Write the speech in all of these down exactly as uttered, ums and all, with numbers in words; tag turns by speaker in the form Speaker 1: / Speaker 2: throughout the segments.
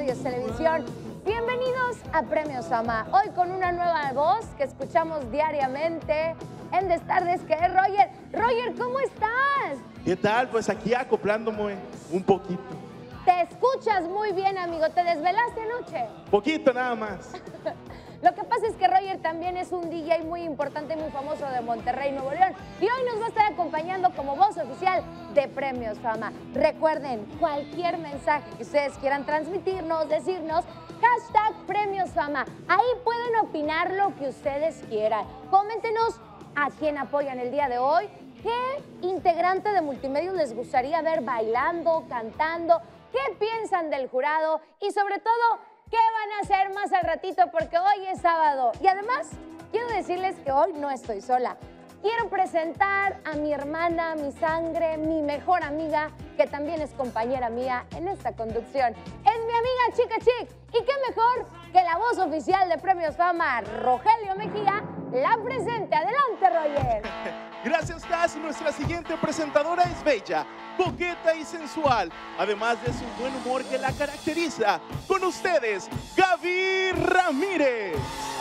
Speaker 1: Radios Televisión. Bienvenidos a Premios Fama. Hoy con una nueva voz que escuchamos diariamente en Destardes, que es Roger. Roger, ¿cómo estás?
Speaker 2: ¿Qué tal? Pues aquí acoplándome un poquito.
Speaker 1: Te escuchas muy bien, amigo. ¿Te desvelaste anoche?
Speaker 2: Poquito nada más.
Speaker 1: Lo que pasa es que Roger también es un D J muy importante y muy famoso de Monterrey, Nuevo León. Y hoy nos va a estar acompañando como voz oficial de Premios Fama. Recuerden, cualquier mensaje que ustedes quieran transmitirnos, decirnos, hashtag Premios Fama. Ahí pueden opinar lo que ustedes quieran. Coméntenos a quién apoyan el día de hoy. ¿Qué integrante de Multimedios les gustaría ver bailando, cantando? ¿Qué piensan del jurado? Y sobre todo, ¿qué van a hacer más al ratito? Porque hoy es sábado. Y además, quiero decirles que hoy no estoy sola. Quiero presentar a mi hermana, mi sangre, mi mejor amiga, que también es compañera mía en esta conducción. Es mi amiga Chica Chic. Y qué mejor que la voz oficial de Premios Fama, Rogelio Mejía, la presente. Adelante, Roger.
Speaker 2: Gracias, Taz. Nuestra siguiente presentadora es bella, coqueta y sensual, además de su buen humor que la caracteriza. Con ustedes, Gaby Ramírez.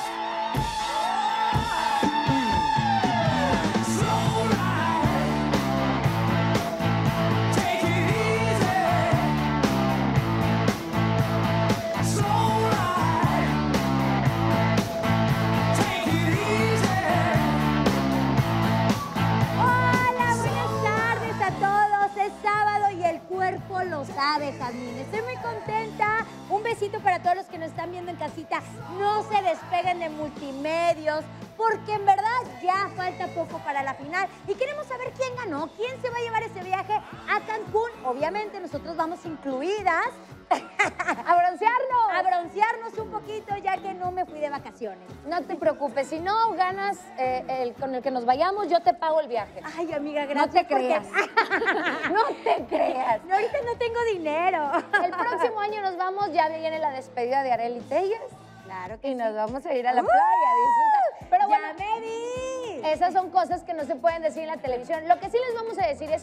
Speaker 3: Lo sabe, Jazmín. Estoy muy contenta. Un besito para todos los que nos están viendo en casita. No se despeguen de Multimedios, porque en verdad ya falta poco para la final. Y queremos saber quién ganó, quién se va a llevar ese viaje a Cancún. Obviamente nosotros vamos incluidas.
Speaker 1: ¡A broncearnos!
Speaker 3: A broncearnos un poquito, ya que no me fui de vacaciones.
Speaker 1: No te preocupes, si no ganas eh, el con el que nos vayamos, yo te pago el viaje.
Speaker 3: Ay, amiga, gracias.
Speaker 1: No te creas. No te creas.
Speaker 3: No, ahorita no tengo dinero.
Speaker 1: El próximo año nos vamos, ya viene la despedida de Arely Telles.
Speaker 3: Claro que
Speaker 1: Y
Speaker 3: sí.
Speaker 1: nos vamos a ir a la
Speaker 3: ¡Uh!
Speaker 1: playa a disfrutar. Pero bueno,
Speaker 3: ¡Ya me vi!
Speaker 1: esas son cosas que no se pueden decir en la televisión. Lo que sí les vamos a decir es